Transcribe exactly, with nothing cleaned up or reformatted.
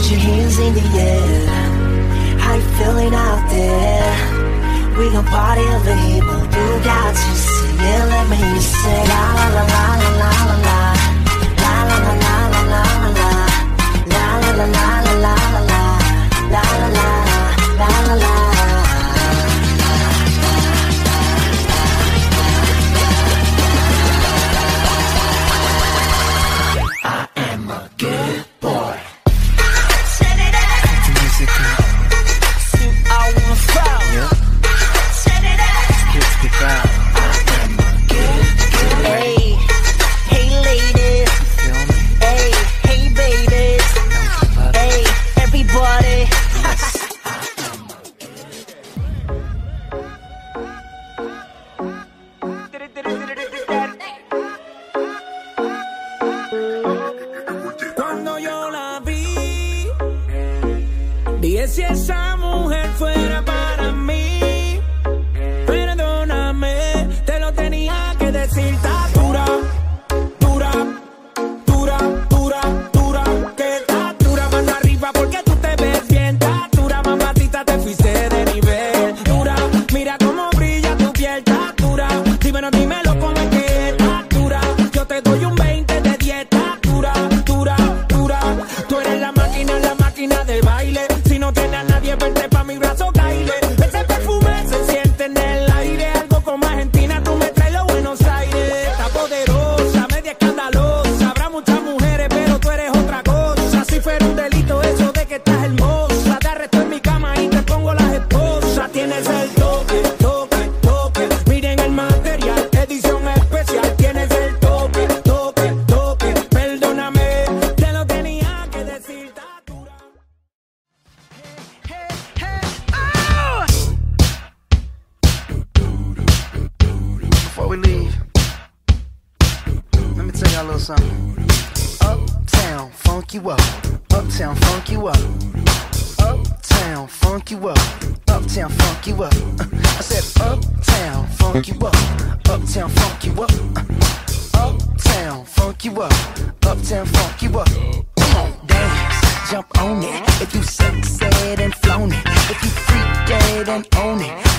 Put your hands in the air. How you feeling out there? We gon' party over here, but you got to sing it. Let me hear you say la la la la la la la la. La la la la la la la la. La la la la la la la la. La la la la la la. I am a good boy. Set it up. Music. Suit I wanna foul. Yeah. Set it up. Kids get foul. I am a good, good. Hey, hey ladies. Feel me? Hey, hey babies. Hey, everybody. Cuando yo la vi, dije si esa mujer fuera para mí. Perdóname, te lo tenía que decir. Está dura, dura, dura, dura, dura. Que está dura, mano arriba porque tú te ves bien. Está dura, mamacita, te fuiste de nivel. Dura, mira cómo brilla tu piel. Está dura, dímelo, dímelo cómo es que está dura. Yo te doy un veinte de dieta. Dura, dura, dura. Tú eres la máquina, la máquina del baile. Si no tienes a nadie, vente pa' mi brazo, caile. Ese perfume se siente en el aire. Algo como Argentina, tú me traes los Buenos Aires. Está poderosa, media escandalosa. Habrá muchas mujeres, pero tú eres otra cosa. Si fuera un delito eso de que estás hermosa, te arresto en mi cama y te pongo las esposas. Tienes el toque, toque, toque. Miren el material, edición especial. Tienes el toque, toque, toque. Perdóname, te lo tenía que decir. Está dura. Before we leave, let me tell y'all a little something. Uptown, funk you up. Uptown, funk you up. Uptown, funk you up. Uptown, funk you up. I said uptown, funk you up. Uptown, funk you up. Uptown, funk you up. Uptown, funk you up. Come on, dance, jump on it. If you suck, said and flown it. If you freak dead and own it.